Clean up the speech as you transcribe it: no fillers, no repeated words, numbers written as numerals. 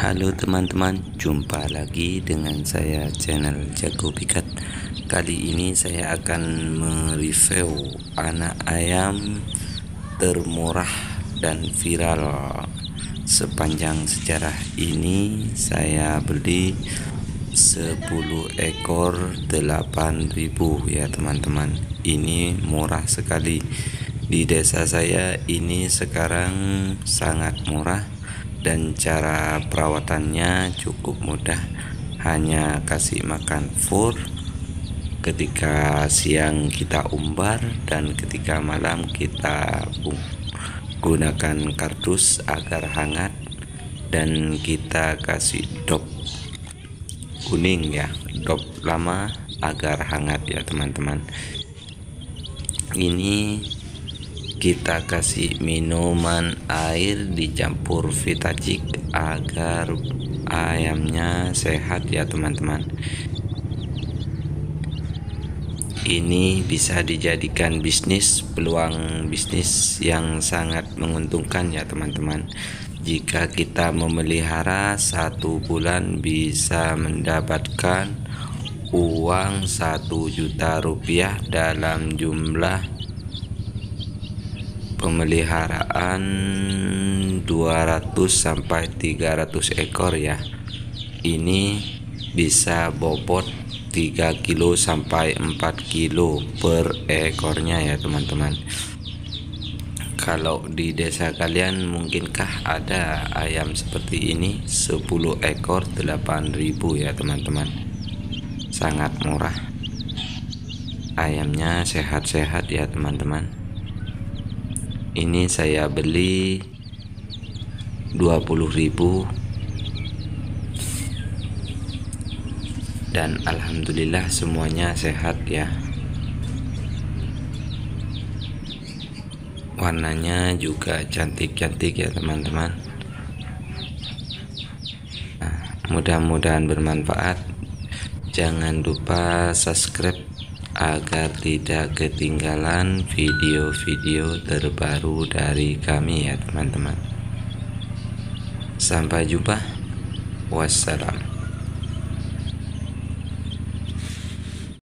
Halo teman-teman, jumpa lagi dengan saya channel Jago Pikat. Kali ini saya akan mereview anak ayam termurah dan viral sepanjang sejarah ini. Saya beli 10 ekor 8.000 ya teman-teman. Ini murah sekali. Di desa saya ini sekarang sangat murah dan cara perawatannya cukup mudah. Hanya kasih makan fur, ketika siang kita umbar dan ketika malam kita gunakan kardus agar hangat, dan kita kasih dop kuning ya, dop lama agar hangat ya teman-teman. Ini kita kasih minuman air dicampur Vitagik agar ayamnya sehat ya teman-teman. Ini bisa dijadikan bisnis, peluang bisnis yang sangat menguntungkan ya teman-teman. Jika kita memelihara 1 bulan bisa mendapatkan uang 1 juta rupiah dalam jumlah pemeliharaan 200 sampai 300 ekor ya. Ini bisa bobot 3 kilo sampai 4 kilo per ekornya ya teman-teman. Kalau di desa kalian mungkinkah ada ayam seperti ini? 10 ekor 8.000 ya teman-teman. Sangat murah. Ayamnya sehat-sehat ya teman-teman. Ini saya beli 20.000 dan alhamdulillah semuanya sehat ya. Warnanya juga cantik-cantik ya teman-teman. Mudah-mudahan bermanfaat. Jangan lupa subscribe agar tidak ketinggalan video-video terbaru dari kami ya teman-teman. Sampai jumpa. Wassalam.